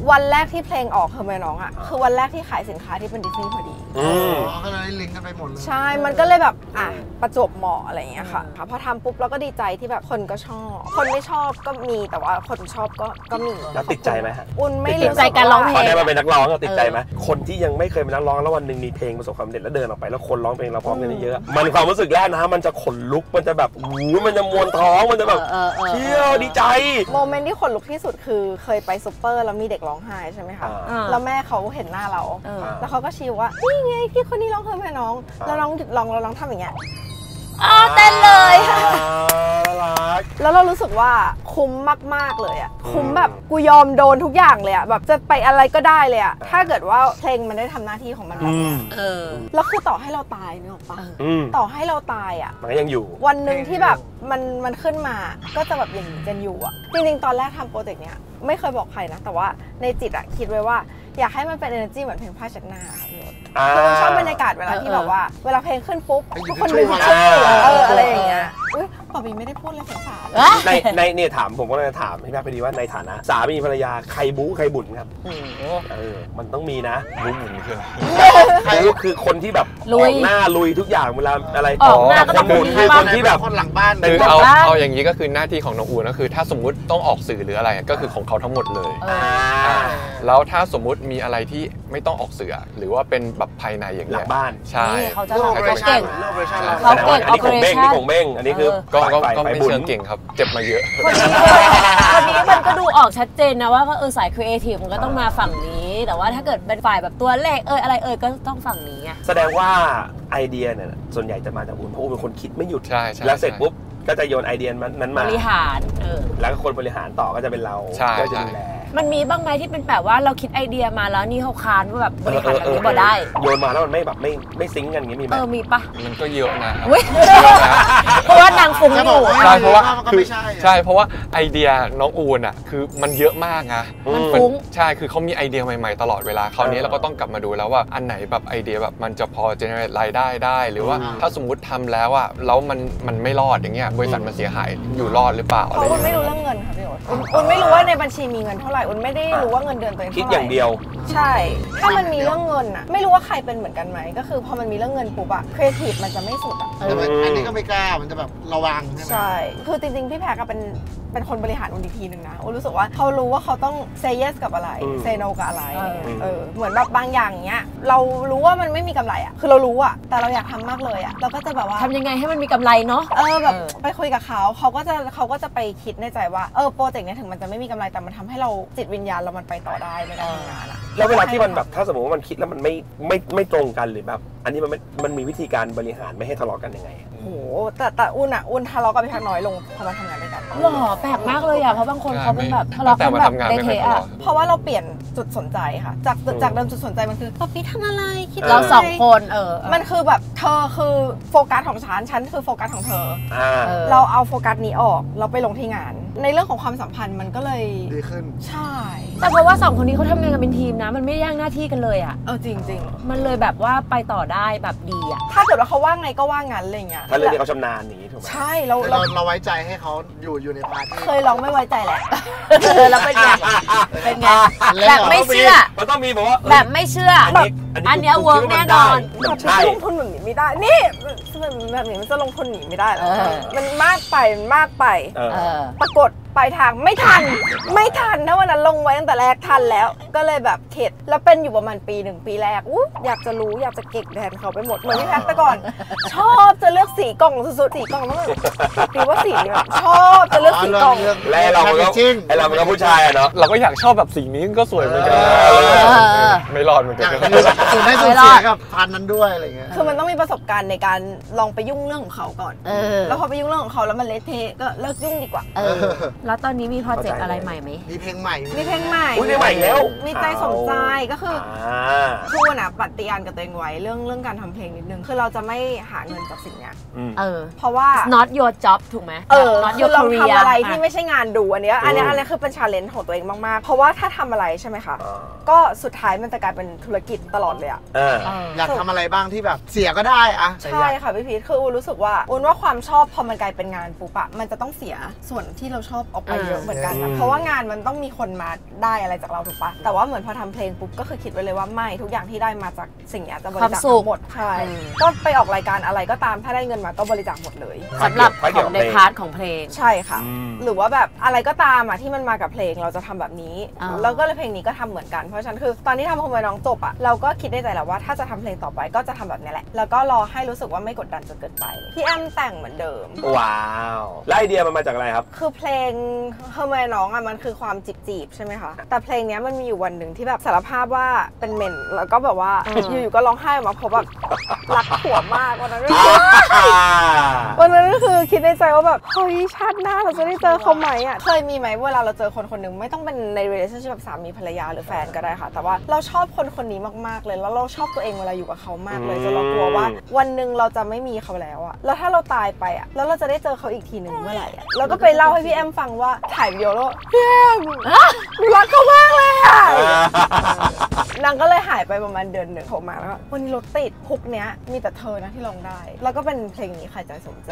วันแรกที่เพลงออกคือแม่น้องอ่ะคือวันแรกที่ขายสินค้าที่เป็นดิสนีย์พอดีอืมก็เลยลิงก์กันไปหมดเลยใช่มันก็เลยแบบอ่ะประจวบเหมาะอะไรอย่างเงี้ยค่ะพอทำปุ๊บเราก็ดีใจที่แบบคนก็ชอบคนไม่ชอบก็มีแต่ว่าคนชอบก็ก็มีแล้วติดใจไหมฮะอุ่นไม่ติดใจการร้องเพลงพอได้มาเป็นนักร้องก็ติดใจไหมคนที่ยังไม่เคยเป็นนักร้องแล้ววันหนึ่งมีเพลงประสบความสำเร็จแล้วเดินออกไปแล้วคนร้องเพลงเราพร้อมกันเยอะมันความรู้สึกแรกนะมันจะขนลุกมันจะแบบหูมันจะมวนท้องมันจะแบบเที่ยวดีใจโมเมนต์ที่ขนลุกที่สุดคือเคยไปซุปเปอร์แล้วมีเด็กร้องไห้ใช่ไหมคะแล้วแม่เขาเห็นหน้าเราแล้วเขาก็ชี้ว่านี่ไงพี่คนนี้ร้องเพลงให้น้องแล้วน้องหยุดร้องแล้วน้องทำอย่างเงี้ยอ๋อเต้นเลยแล้วเรารู้สึกว่าคุ้มมากๆเลยอ่ะคุ้มแบบกูยอมโดนทุกอย่างเลยอ่ะแบบจะไปอะไรก็ได้เลยอ่ะถ้าเกิดว่าเพลงมันได้ทำหน้าที่ของมันแล้วคือต่อให้เราตายนึกออกปะต่อให้เราตายอ่ะมันก็ยังอยู่วันหนึ่งที่แบบมันมันขึ้นมาก็จะแบบอย่างนี้กันอยู่อ่ะจริงๆตอนแรกทำโปรเจกต์เนี้ยไม่เคยบอกใครนะแต่ว่าในจิตอะคิดไว้ว่าอยากให้มันเป็น energy เหมือนเพลงผ้าเช็ดหน้าค่ะพี่คือชอบบรรยากาศเวลาที่แบบว่าเวลาเพลงขึ้นปุ๊บทุกคนดูชื่อเอออะไรอย่างเงี้ยอุ้ยปอบีไม่ได้พูดเลยสงสารในในเนี่ยถามผมก็เลยถามพี่แม่พอดีว่าในฐานะสามีภรรยาใครบู๊ใครบุญครับเออมันต้องมีนะบู๊บุญคือบู๊คือคนที่แบบออกหน้าลุยทุกอย่างเวลาอะไรออกหน้าคนบุญคือคนที่แบบคนหลังบ้านคือเอาเอาอย่างนี้ก็คือหน้าที่ของน้องอูนก็คือถ้าสมมุติต้องออกสื่อหรืออะไรก็คือของเขาทั้งหมดเลยแล้วถ้าสมมุติมีอะไรที่ไม่ต้องออกสื่อหรือว่าเป็นแบบภายในอย่างเงี้ยบ้านใช่เขาจะเขาเก่งเขาเก่งอันนี้ของเบ้งนี่ของเบ้งอันนี้คือก็ก็ไม่เชิงเก่งครับเจ็บมาเยอะคนนี้คนนี้มันก็ดูออกชัดเจนนะว่าเออสายครีเอทีฟมันก็ต้องมาฝั่งนี้แต่ว่าถ้าเกิดเป็นฝ่ายแบบตัวเลขเอออะไรเออก็ต้องฝั่งนี้ไงแสดงว่าไอเดียเนี่ยส่วนใหญ่จะมาจากอุ่นเพราะอุ่นเป็นคนคิดไม่หยุดใช่แล้วเสร็จปุ๊บก็จะโยนไอเดียนั้นมาบริหารเออแล้วคนบริหารต่อก็จะเป็นเราก็จะดูแลมันมีบ้างไหมที่เป็นแบบว่าเราคิดไอเดียมาแล้วนี่เขาค้านว่าแบบบริหารแบบนี้บ่ได้โยนมาแล้วมันไม่แบบไม่ไม่ซิงกันอย่างนี้มีไหมเออมีปะมันก็เยอะนะเพราะว่านางฟุ้งอยู่ใช่เพราะว่าคือใช่เพราะว่าไอเดียน้องอูนอ่ะคือมันเยอะมากนะมันฟุ้งใช่คือเขามีไอเดียใหม่ๆตลอดเวลาคราวนี้เราก็ต้องกลับมาดูแล้วว่าอันไหนแบบไอเดียแบบมันจะพอเจเนเรตรายได้ได้หรือว่าถ้าสมมุติทำแล้วอ่ะแล้วมันมันไม่รอดอย่างเงี้ยบริษัทมันเสียหายอยู่รอดหรือเปล่าเพราะอุ่นไม่รู้เรื่องเงินค่ะพี่โอ๊ตอุ่นไม่รู้ว่าในบัญชีมีเงินเท่าไหร่อุ่นไม่ได้รู้ว่าเงินเดือนตัวเองคิดอย่างเดียวใช่ถ้ามันมีเรื่องเงินอะไม่รู้ว่าใครเป็นเหมือนกันไหมก็คือพอมันมีเรื่องเงินปุ๊บอะครีเอทีฟมันจะไม่สุดอะอันนี้ก็ไม่กล้ามันจะแบบระวังใช่ไหมใช่คือจริงๆพี่แพรก็เป็นเป็นคนบริหารอุ่นอีกทีหนึ่งนะอุ่นรู้สึกว่าเขารู้ว่าเขาต้อง say yes กับอะไร say no กับอะไรเออเหมือนแบบบางอย่างเงี้ยเรารู้ว่ามันไม่มีกำไรอะคือเรารู้อะแต่เราอยากทำมากเลยอะเราก็จะแบบว่าทำยังไงให้มันมีกำไรเนาะเออแบบไปคุยกับเขาเขาก็จะเขาก็จะไปคิดในใจว่าเออโปรเจกต์นี้ถึงมันจะไม่มีกำไรแต่มันทำให้เราจิตวิญญาณเรามันไปต่อได้ในการทำงานอะแล้วเวลาที่มันแบบถ้าสมมติว่ามันคิดแล้วมันไม่ไม่ไม่ตรงกันหรือแบบอันนี้มันมันมีวิธีการบริหารไม่ให้ทะเลาะกันยังไงโอ้โหแต่แต่อุ่นอะอุ่นทะเลาะกับพี่พักน้อยลงพอมาทำงานด้วยกันหรอแปลกมากเลยอะเพราะบางคนเขาเป็นแบบทะเลาะกันแบบเดทอะเพราะว่าเราเปลี่ยนจุดสนใจค่ะจากจากเดิมจุดสนใจมันคือป๊อปปี้ทำอะไรคิดเราสองคนเออมันคือแบบเธอคือโฟกัสของฉันฉันคือโฟกัสของเธอเราเอาโฟกัสนี้ออกเราไปลงที่งานในเรื่องของความสัมพันธ์มันก็เลยดีขึ้นใช่แต่เพราะว่าสองคนนี้เขาทำงานกันเป็นทีมนะมันไม่แย่งหน้าที่กันเลยอะเออจริงจริงมันเลยแบบว่าไปต่อได้แบบดีอะถ้าเกิดว่าเขาว่าไงก็ว่างั้นอะไรเงี้ยถ้าเรื่องที่เขาชำนาญนี้ถูกไหมใช่เราเราเราไว้ใจให้เขาอยู่อยู่ในพาร์ทเคยลองไม่ไว้ใจแหละแล้วเป็นไงเป็นไงแบบไม่เชื่อมันต้องมีบอกว่าแบบไม่เชื่อแบบอันนี้เวิร์กแน่นอนใช่ลงทุนแบบนี้ไม่ได้นี่แบบนี้มันจะลงทุนหนีไม่ได้หรอมันมากไปมันมากไปปรากฏปลายทางไม่ทันไม่ทันถ้าวันนั้นลงไว้ตั้งแต่แรกทันแล้วก็เลยแบบเข็ดแล้วเป็นอยู่ประมาณปีหนึ่งปีแรกอู้อยากจะรู้อยากจะเก่งแทนเขาไปหมดเหมือนพี่แพทแต่ก่อนชอบจะเลือกสีกล่องสุดๆสีกล่องต้องตีว่าสีแบบชอบจะเลือกสีกล่องแล้วเราก็ไอเราเป็นผู้ชายอะเนาะเราก็อยากชอบแบบสีนี้ก็สวยเหมือนกันไม่รอดเหมือนกันสูญได้สูญเสียกับพันนั้นด้วยอะไรเงี้ยคือมันต้องมีประสบการณ์ในการลองไปยุ่งเรื่องของเขาก่อนแล้วพอไปยุ่งเรื่องของเขาแล้วมันเละเทะก็เลิกยุ่งดีกว่าแล้วตอนนี้มีโปรเจกต์อะไรใหม่ไหมมีเพลงใหม่มีเพลงใหม่มีเพลงใหม่แล้วมีใจสมใจก็คือคือวันน่ะปฏิญาณกับตัวเองไว้เรื่องเรื่องการทำเพลงนิดนึงคือเราจะไม่หาเงินจากสิ่งเนี้ยเออเพราะว่า not your job ถูกไหมเออคือเราทำอะไรที่ไม่ใช่งานดูอันเนี้ยอันนี้อันนี้คือเป็น challenge ของตัวเองมากๆเพราะว่าถ้าทำอะไรใช่ไหมคะก็สุดท้ายมันจะกลายเป็นธุรกิจตลอดเลยอ่ะอยากทำอะไรบ้างที่แบบเสียก็ได้อะใช่ค่ะพี่พีทคืออูรู้สึกว่าอูว่าความชอบพอมันกลายเป็นงานปุ๊บอะมันจะต้องเสียส่วนที่เราชอบออกไปเยอะเหมือนกันนะเพราะว่างานมันต้องมีคนมาได้อะไรจากเราถูกปะแต่ว่าเหมือนพอทำเพลงปุ๊บก็คือคิดไว้เลยว่าไม่ทุกอย่างที่ได้มาจากสิ่งนี้จะบริจาคทั้งหมดใช่ก็ไปออกรายการอะไรก็ตามถ้าได้เงินมาก็บริจาคหมดเลยสำหรับของในพาร์ทของเพลงใช่ค่ะหรือว่าแบบอะไรก็ตามอะที่มันมากับเพลงเราจะทำแบบนี้แล้วก็เลยเพลงนี้ก็ทำเหมือนกันเพราะฉะนั้นคือตอนที่ทำโฮมไวน้องจบอะเราก็คิดได้ใจแล้วว่าถ้าจะทำเพลงต่อไปก็จะทำแบบนี้แหละแล้วก็รอให้รู้สึกว่าไม่กดดันจนเกินไปพี่แอมแต่งเหมือนเดิมว้าวแล้วไอเดียมันมาจากอะไรครับคือเพลงโฮมไวน้องอะมันคือความจีบๆใช่ไหมคะแต่เพลงนี้มันมีอยู่วันหนึ่งที่แบบสารภาพว่าเป็นเมนแล้วก็แบบว่าอยู่ๆก็ร้องไห้ออกมาเพราะแบบรักผัวมากวันนั้นวันนั้นก็คือคิดในใจว่าแบบเฮ้ยชาติหน้าเราจะได้เจอเขาไหมอ่ะเคยมีไหมเวลาเราเจอคนคนหนึ่งไม่ต้องเป็นใน relationship แบบสามีภรรยาหรือแฟนก็ได้ค่ะแต่ว่าเราชอบคนคนนี้มากๆเลยแล้วเราชอบตัวเองเวลาอยู่กับเขามากเลยจนเรากลัวว่าวันหนึ่งเราจะไม่มีเขาแล้วอ่ะแล้วถ้าเราตายไปอ่ะแล้วเราจะได้เจอเขาอีกทีหนึ่งเมื่อไหร่อ่ะแล้วก็ไปเล่าให้พี่แอมฟังว่าถ่ายวิดีโอแล้วพี่แอมหนูรักเขามากเลยอ่ะนางก็เลยหายไปประมาณเดือนหนึ่งโทรมาแล้ววันนี้รถติดฮุกเนี้ยมีแต่เธอนะที่ร้องได้แล้วก็เป็นเพลงนี้ใครใจสมใจ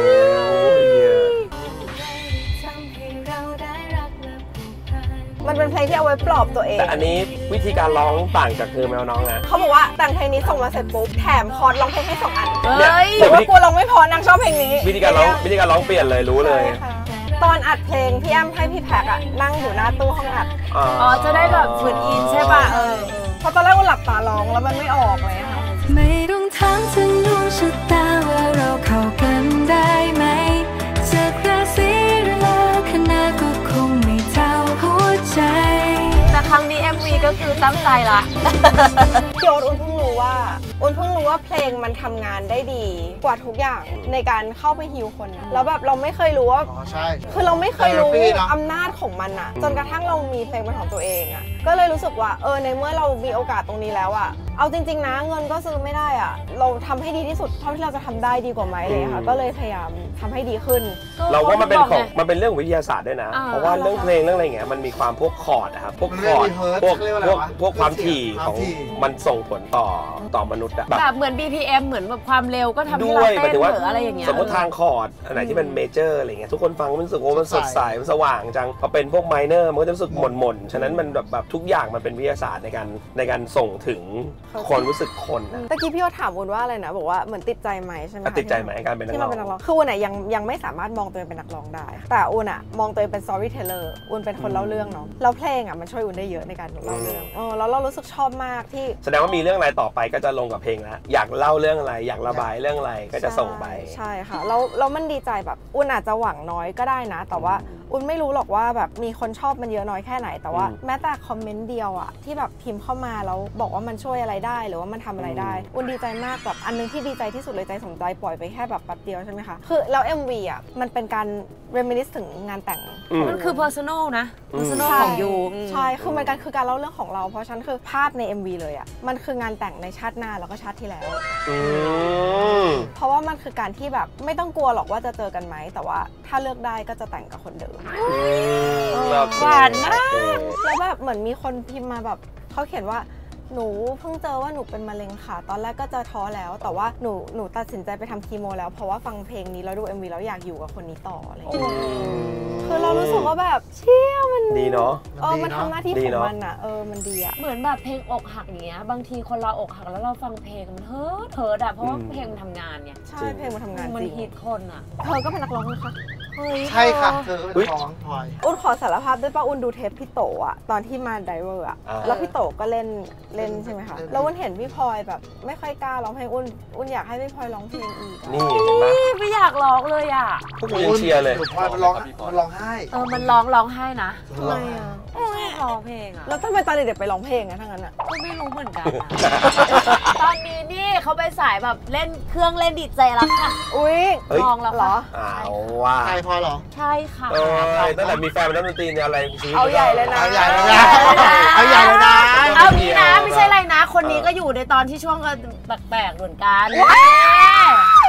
มันเป็นเพลงที่เอาไว้ปลอบตัวเองแต่อันนี้วิธีการร้องต่างจากเธอแมวน้องนะเขาบอกว่าแต่งเพลงนี้ส่งมาเสร็จปุ๊บแถมคอร์ดร้องเพลงให้สองอันแต่ว่ากลัวร้องไม่พอนางชอบเพลงนี้วิธีการร้องวิธีการร้องเปลี่ยนเลยรู้เลยตอนอัดเพลงพี่แอมให้พี่แพ็กอะนั่งอยู่หน้าตู้ห้องอัดอ๋อจะได้แบบฝืนอินใช่ป่ะเออเพราะตอนแรกว่าหลับตาร้องแล้วมันไม่ออกเลยค่ะไม่ต้องถามถึงดวงชะตาว่าเราเข้ากันได้ไหมจากราศีหรือลัคนาก็คงไม่เท่าหัวใจแต่ครั้งนี้ เอ็ม วี ก็คือตั้งใจละพี่โอ๊ตอุ้นเพิ่งรู้ว่าอุ้นเพิ่งรู้ว่าเพลงมันทำงานได้ดีกว่าทุกอย่างในการเข้าไปฮีลคนนะแล้วแบบเราไม่เคยรู้ว่าอ๋อใช่คือเราไม่เคยรู้อำนาจของมันอะจนกระทั่งเรามีเพลงเป็นของตัวเองอะก็เลยรู้สึกว่าเออในเมื่อเรามีโอกาสตรงนี้แล้วอะเอาจริงๆนะเงินก็ซื้อไม่ได้อะเราทำให้ดีที่สุดเท่าที่เราจะทำได้ดีกว่าไหมเลยค่ะก็เลยพยายามทำให้ดีขึ้นเราว่ามันเป็นของมันเป็นเรื่องวิทยาศาสตร์ด้วยนะเพราะว่าเรื่องเพลงเรื่องอะไรเงี้ยมันมีความพวกคอร์ดนะครับพวกคอร์ดพวกพวกพวกความถี่ของมันส่งผลต่อต่อมนุษย์อะแบบเหมือน บี พี เอ็ม เหมือนแบบความเร็วก็ทำให้เราเต้นหรืออะไรอย่างเงี้ยสมมติทางคอร์ดอันไหนที่เป็นเมเจอร์อะไรเงี้ยทุกคนฟังมันรู้สึกว่ามันสดใสมันสว่างจังพอเป็นพวกไมเนอร์มันก็จะรู้สึกหม่นๆฉะนั้นมันแบบแบบทุกอย่างมันเป็นวิทยาศาสตร์ในการในการส่งถึงคนรู้สึกคนนะตะกี้พี่โอถามวุ้นว่าอะไรนะบอกว่าเหมือนติดใจไหมใช่ไหมติดใจไหมการเป็นนักร้องคือวุ้นอะยังยังไม่สามารถมองตัวเองเป็นนักร้องได้แต่วุ้นอะมองตัวเองเป็น storyteller วุ้นเป็นคนเล่าเรื่องเนาะแล้วเพลงอะมันช่วยวุ้นได้เยอะในการเล่าเรื่องเออแล้วเรารู้สึกชอบมากที่แสดงว่ามีเรื่องอะไรต่อไปก็จะลงกับเพลงแล้วอยากเล่าเรื่องอะไรอยากระบายเรื่องอะไรก็จะส่งไปใช่ค่ะแล้วแล้วมันดีใจแบบอุ่นอาจจะหวังน้อยก็ได้นะแต่ว่าอุ่นไม่รู้หรอกว่าแบบมีคนชอบมันเยอะน้อยแค่ไหนแต่ว่าแม้แต่คอมเมนต์เดียวอะที่แบบพิมพ์เข้ามาแล้วบอกว่ามันช่วยอะไรได้หรือว่ามันทำอะไรได้อุ่นดีใจมากแบบอันนึงที่ดีใจที่สุดเลยใจสมใจปล่อยไปแค่แบบแป๊บเดียวใช่ไหมคะคือแล้ว เอ็ม วี อะมันเป็นการ reminisce ถึงงานแต่งมันคือ personal นะ personal ของยูใช่คือมันการคือการเล่าเรื่องของเราเพราะฉะนั้นคือภาพใน เอ็ม วี เลยอะมันคืองานแต่งในชาติหน้าแล้วก็ชาติที่แล้วเพราะว่ามันคือการที่แบบไม่ต้องกลัวหรอกว่าจะเจอกันไหมแต่ว่าถ้าเลือกได้ก็จะแต่งกับคนเดิมหวานมากแล้วแบบเหมือนมีคนพิมพ์มาแบบเขาเขียนว่าหนูเพิ่งเจอว่าหนูเป็นมะเร็งค่ะตอนแรกก็จะท้อแล้วแต่ว่าหนูหนูตัดสินใจไปทำคีโมแล้วเพราะว่าฟังเพลงนี้แล้วดู เอ็ม วี แล้วอยากอยู่กับคนนี้ต่ออะไรอย่างเงี้ยคือเรารู้สึกว่าแบบเชี่ยมันดีเนาะเออมันทำหน้าที่ของมันอ่ะเออมันดีอ่ะเหมือนแบบเพลงอกหักอย่างเงี้ยบางทีคนเราอกหักแล้วเราฟังเพลงมันเฮิร์ทเฮิร์ทอะเพราะว่าเพลงมันทำงานเนี่ยใช่เพลงมันทำงานมันฮิตคนอ่ะเธอก็เป็นนักร้องนะคะใช่ค่ะเธอเป็นนักร้องพลอยอุ่นขอสารภาพด้วยป่ะอุ่นดูเทปพี่โตอ่ะตอนที่มาไดเวอร์อ่ะแล้วพี่โตก็เล่นเล่นใช่ไหมคะแล้วอุ่นเห็นพี่พลอยแบบไม่ค่อยกล้าร้องเพลงอุ่นอุ่นอยากให้พี่พลอยร้องเพลงอีกนี่เห็นไหมไม่อยากร้องเลยอ่ะพวกมึงเชียร์เลยพลอยมันร้องมันร้องไห้เออมันร้องร้องไห้นะทำไมอ่ะร้องเพลงอ่ะแล้วทำไมตอนเด็กๆไปร้องเพลงอ่ะทั้งนั้นอ่ะก็ไม่รู้เหมือนกันตอนนี้นี่เขาไปสายแบบเล่นเครื่องเล่นดีเจแล้วค่ะอุ้ยร้องแล้วเหรอเอาว่าใช่พอหรอใช่ค่ะเออตั้งแต่มีแฟนเป็นนักดนตรีเนี่ยอะไรเอาใหญ่เลยนะเอาใหญ่เลยนะเอาใหญ่เลยนะเอานี้นะไม่ใช่อะไรนะคนนี้ก็อยู่ในตอนที่ช่วงแปลกๆเหมือนกัน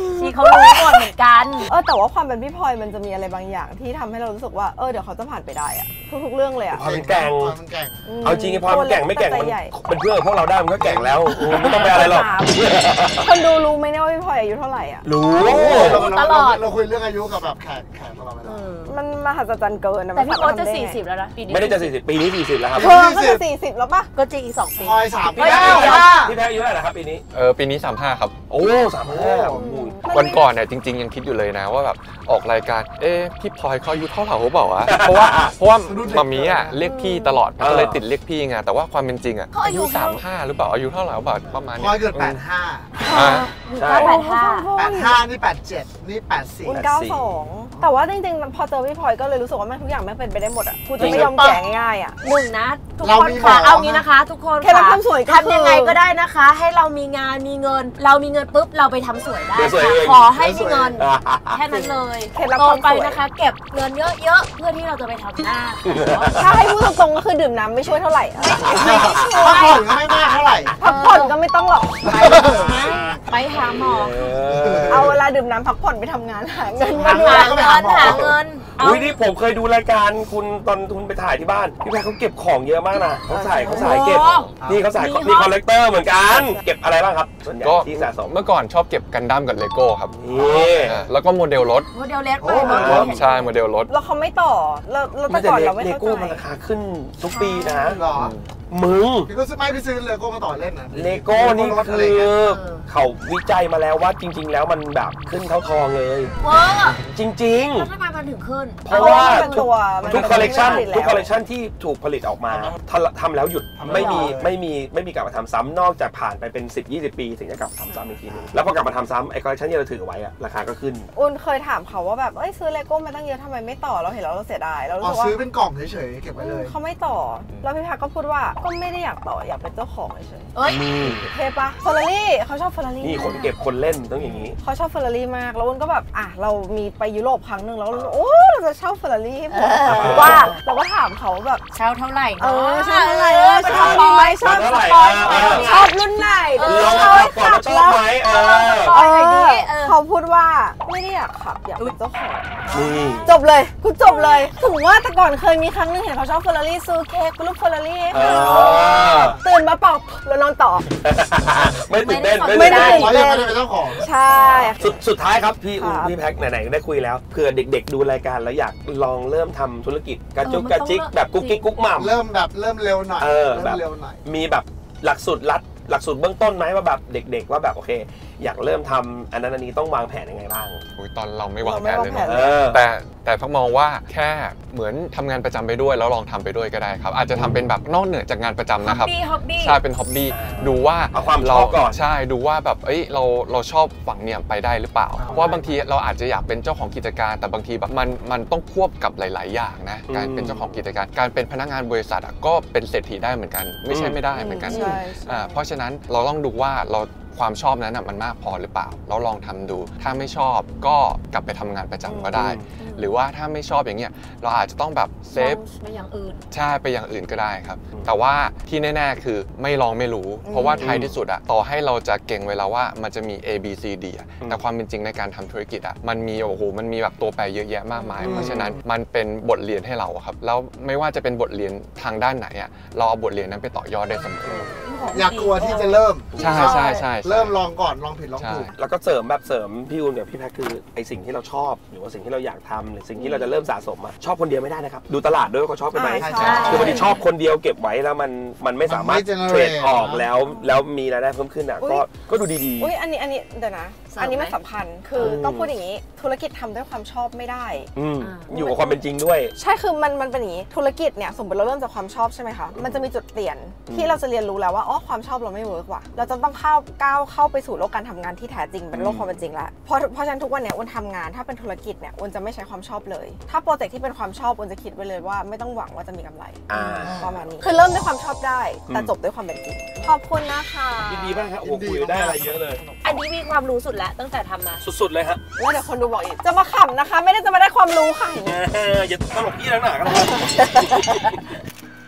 ชีเขารู้หมดเหมือนกันเออแต่ว่าความเป็นพี่พลอยมันจะมีอะไรบางอย่างที่ทำให้เรารู้สึกว่าเออเดี๋ยวเขาจะผ่านไปได้อะทุกๆเรื่องเลยอะพลอยมันแกร่งมันแกร่งเอาจริงไอ้พลอยมันแกร่งไม่แกร่งมันตัวใหญ่เป็นเพื่อนกับพวกเราได้มันก็แกร่งแล้วไม่ต้องไปอะไรหรอกคนดูรู้ไหมเนี่ยว่าพี่พลอยอายุเท่าไหร่อะรู้ตลอดเราคุยเรื่องอายุกับแบบแขกแขกของเราไปแล้วมันมหัศจรรย์เกินนะแต่พี่โอ๊ตจะมันทำได้ไงสี่สิบแล้วนะปีนี้ไม่ได้จะสี่สิบปีนี้สี่สิบแล้วครับเธอก็จะสี่สิบแล้วปะก็จริงอีกสองปีพลอยสามพี่ปีแพ้แล้วพี่แพ้อายุเท่าไหร่นะครับปีนี้เออปีนี้สามห้าครับโอ้สามห้าวันก่อนเนี่ยจริงๆยังคิดอยู่เลยนะว่าแบบออกรายการเอ๊ะพี่พลอยเขาอายุเท่าเราหรือเปล่าวะเพราะว่าเพราะว่ามามีอ่ะเรียกพี่ตลอดก็เลยติดเรียกพี่ไงแต่ว่าความเป็นจริงอ่ะอายุสามห้าหรือเปล่าอายุเท่าไหร่แบบประมาณพลอยเกิดแปดห้าอ่ะใช่แปดห้าแปดห้านี่แปดเจ็ดนี่แปดสี่อุ่นเก้าสองแต่ว่าจริงๆพอเจอพี่พลอยก็เลยรู้สึกว่าแม่งทุกอย่างแม่งเป็นไปได้หมดอะกูจะไม่ยอมแก่ง่ายๆอะหนึ่งนะทุกคนค่ะเอางี้นะคะ ทุกคนเคล็ดลับความสวยก็คือทำยังไงก็ได้นะคะ ให้เรามีงานมีเงิน เรามีเงินปุ๊บเราไปทำสวยได้เดี๋ยวสวยค่ะเองขอให้มีเงินแค่นั้นเลยเคล็ดลับโตความไปสวยนะคะ เก็บเงินเยอะๆเพื่อที่เราจะไปทำหน้าถ้าให้พูดตรงๆก็คือดื่มน้ำไม่ช่วยเท่าไหร่อะพักผ่อนก็ไม่มากเท่าไหร่พักผ่อนก็ไม่ต้องหรอกไปหาหมอเอาเวลาดื่มน้ำพักผ่อนไปทำงานหาเงินมาหาดูเงินหาเงินเอาอุ้ยนี่ผมเคยดูรายการคุณตอนคุณไปถ่ายที่บ้านพี่แพ้เขาเก็บของเยอะมากนะเขาใส่เขาใส่เก็บนี่เขาใส่นี่คอลเลกเตอร์เหมือนกันเก็บอะไรบ้างครับส่วนใหญ่ก็ที่สะสมเมื่อก่อนชอบเก็บกันดั้มกับเลโก้ครับนี่อ่ะแล้วก็โมเดลรถโมเดลเล็กไปโอ้เนอะโหใช่โมเดลรถแล้วเขาไม่ต่อแล้วแล้วไม่แต่แต่ก่อนเราไม่เลเข้าโก้ใจมันราคาขึ้นทุกปีนะหรอมึงพี่ก็ซื้อไม่พี่ซื้อเลโก้มาต่อเล่นนะเลโก้นี่คือเขาวิจัยมาแล้วว่าจริง ๆ แล้วมันแบบขึ้นเท่าทองเลยเวอร์จริงแล้วทำไมมันถึงขึ้นๆ เพราะว่าเป็นตัวมันทุกคอลเลกชันผลิตแล้วทุกคอลเลกชันที่ถูกผลิตออกมาทำทำแล้วหยุดไม่มีไม่มีไม่มีกลับมาทำซ้ำนอกจากผ่านไปเป็น สิบ ยี่สิบ ปีถึงจะกลับมาทำซ้ำอีกทีนึงแล้วพอกลับมาทำซ้ำไอ้คอลเลกชันที่เราถือไว้อะราคาก็ขึ้นอุ่นเคยถามเขาว่าแบบเอ้ยซื้อเลโก้มาตั้งเยอะทำไมไม่ต่อเราเห็นแล้วเราเสียดายเรารู้อ๋อสึกว่าซื้อเป็นกล่องเฉยๆเก็บไว้เลยเขาไม่ต่อแล้วพี่พักก็พูดว่าก็ไม่ได้อยากต่ออยากเป็นเจ้าของเฉยเอ้ยๆเทปะเฟอร์รารี่เขาชอบเฟอร์รารี่นี่คนเก็บคนเล่นต้องอย่างนี้เขาชอบเฟอร์รารี่มากแล้วอุ่นก็แบบอ่ะเรามีไปยุโรปครั้งหนึ่งแล้วเราโอ้เราจะเช่าเฟอร์รารี่ให้ผมว่าเราก็ถามเขาแบบเช่าเท่าไหร่เอเนาะอชอบอะไรเออชอบมีไหมชอบเท่าไหร่สปอยเออชอบรุ่นไหนลองขับก่อนว่าชอบไหมเออเออเขาพูดว่าไม่ได้อยากขับอยากเป็นเจ้าของนี่จบเลยกูจบเลยถึงว่าแต่ก่อนเคยมีครั้งหนึงเห็นเขาชอบเฟอร์รารี่ซื้อเค้กเป็นรูปเฟอร์รารี่เอให้เขาอตื่นมาเป่าแล้วนอนต่อไม่ตื่นเต้นไม่ได้ตื่นเพเต้นราะยังไม่ได้เป็นเจ้าของใช่สุดสุดท้ายครับพี่ครับอูพี่แพ็คไหนๆได้คุยแล้วเผื่อเด็กๆดูรายการแล้วอยากลองเริ่มทำธุรกิจกระจุกกระจิกแบบกุ๊กกิ๊กกุ๊กหม่ำเริ่มแบบเริ่มเร็วหน่อยเออแบบเริ่มเร็วหน่อยมีแบบหลักสูตรรัดหลักสูตรเบื้องต้นไหมว่าแบบเด็ก ๆ ว่าแบบโอเค อยากเริ่มทำอันนั้นอันนี้ต้องวางแผนยังไงบ้างอุ๊ยตอนเราไม่วางแผนเลยเราไม่วางแผนเนาะเออแต่แต่พักมองว่าแค่เหมือนทำงานประจำไปด้วยแล้วลองทำไปด้วยก็ได้ครับ อาจจะทำเป็นแบบนอกเหนือจากงานประจำนะครับฮอบบี้ฮอบบี้ใช่เป็นฮ็อบบี้ดูว่าเอาความชเราอบก่อนใช่ดูว่าแบบเอ้ยเราเราชอบฝั่งเนี่ยไปได้หรือเปล่า เพราะว่าบางทีเราอาจจะอยากเป็นเจ้าของกิจการ แต่บางทีแบบมันมันต้องควบกับหลาย ๆ อย่างนะการเป็นเจ้าของกิจการ การเป็นพนักงานบริษัทอะก็เป็นเศรษฐีได้เหมือนกัน ไม่ใช่ไม่ได้เหมือนกันใช่ใช่อ่าเพราะฉะนั้นเราต้องดูว่าเราความชอบนั้นนะมันมากพอหรือเปล่าเราลองทำดู ถ้าไม่ชอบก็กลับไปทำงานประจำก็ได้ หรือว่าถ้าไม่ชอบอย่างเงี้ยเราอาจจะต้องแบบเซฟไม่อย่างอื่นใช่ไปอย่างอื่นก็ได้ครับ แต่ว่าที่แน่ๆคือไม่ลองไม่รู้ เพราะว่าท้ายที่สุดอะต่อให้เราจะเก่งเวลาว่ามันจะมี A B C D อะแต่ความเป็นจริงในการทำธุรกิจอะมันมีโอ้โหมันมีแบบตัวแปรเยอะแยะมากมาย เพราะฉะนั้นมันเป็นบทเรียนให้เราอะครับแล้วไม่ว่าจะเป็นบทเรียนทางด้านไหนอะเราเอาบทเรียนนั้นไปต่อยอดได้เสมออย่ากลัวที่จะเริ่มใช่ใช่ใช่เริ่มลองก่อนลองผิดลองถูกแล้วก็เสริมแบบเสริมพี่อูนกับพี่แพ็คคือไอสิ่งที่เราชอบหรือว่าสิ่งที่เราอยากทำหรือสิ่งที่เราจะเริ่มสะสมอะชอบคนเดียวไม่ได้นะครับดูตลาดด้วยว่าเขาชอบกันไหมอ่าใช่คือบางทีชอบคนเดียวเก็บไว้แล้วมันมันไม่สามารถมันไม่ generate เทรดออกแล้วแล้วมีรายได้เพิ่มขึ้นอ่ะอุ๊ยก็ก็ดูดีอุ้ยอันนี้อันนี้เดี๋ยวนะเสริมไหมอันนี้มันสำคัญคืออมต้องพูดอย่างนี้ ธุรกิจทำด้วยความชอบไม่ได้ๆอืมอ่าอยู่กับความเป็นจริงด้วยใช่คือมันมันเป็นอย่างนี้ธุรกิจเนี่ยสมมติเราเริ่มจากความชอบใช่ไหมคะมันจะมีจุดเปลี่ยนอืมที่เราจะเรียนรู้แล้วว่าอ๋อความชอบเราไม่เวิร์กว่ะเราจะต้องเข้าก้าวเข้าไปสู่โลกการทำงานที่แท้จริงเป็นโลกความเป็นจริงแล้วเพราะเพราะฉะนั้นทุกวันเนี้ยอ้วนทำงานถ้าเป็นธุรกิจเนี่ยอ้วนจะไม่ใช้ความชอบเลย ถ้าโปรเจกต์ที่เป็นความชอบอ้วนจะคิดไว้เลยว่าไม่ต้องหวังว่าจะมีกำไรอ่าประมาณนี้คือเริ่มด้วยความชอบได้แต่อืมจบด้วยความเป็นจริงขอบคุณนะคะยินดีมากครับโอ้โหคุยได้อะไรเยอะเลยอันนี้มีความรู้สุดแล้วตั้งแต่ทำมาสุดๆเลยฮะแล้วเดี๋ยวคนดูบอกอีกจะมาขำนะคะ ไม่ได้จะมาได้ความรู้ค่ะอย่าตลกพี่แล้วหนากัน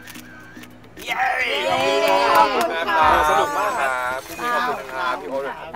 เย้ขอบคุณค่ะสนุกมากครับขอบคุณครับพี่โอ๊ต